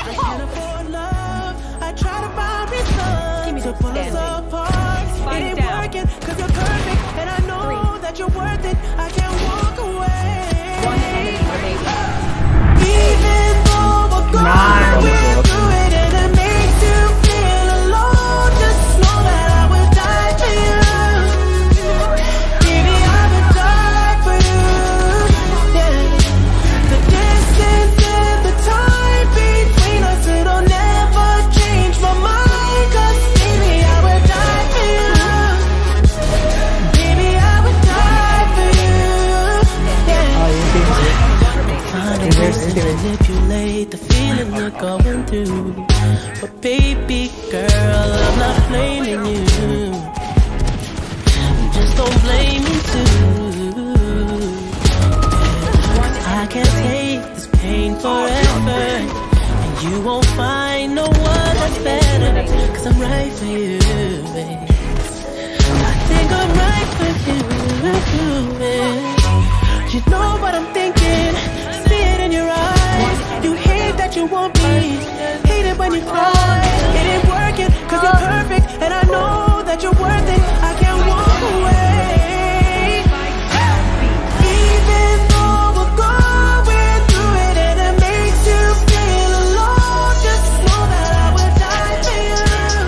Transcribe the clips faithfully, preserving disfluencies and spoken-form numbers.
can't afford love. I try to find reasons to pull us apart. It ain't working cause you're perfect, and I know Three. that you're worth it. I can't walk away. One enemy remaining. Even though we're going through it and it makes you feel alone, just know that I would die for you. Baby, I would die for you. Yeah. The distance and the time between us, it'll never change my mind. Cause baby, I would die for you. Baby, I would die for you. Yeah. Trying to manipulate the feeling you're going through, but baby girl, I'm not blaming you. Just don't blame me too. I can't take this pain forever, and you won't find no one that's better. Cause I'm right for you, babe. I think I'm right for you, babe. You know what I'm thinking, see it in your eyes. You hate that you want me, hate it when you cry. It ain't working cause you're perfect, and I know that you're worth it. I can't walk away. Even though we're going through it and it makes you feel alone, just know that I would die for you.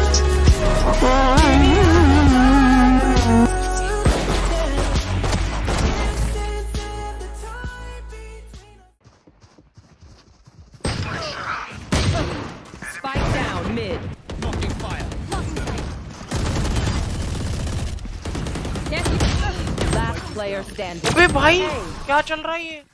Spike down mid. Blocking fire. Last player standing. अबे भाई क्या चल रहा है ये?